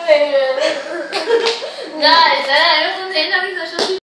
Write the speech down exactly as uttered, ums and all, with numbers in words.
美人。Guys, saya ada pun saya nak bisa show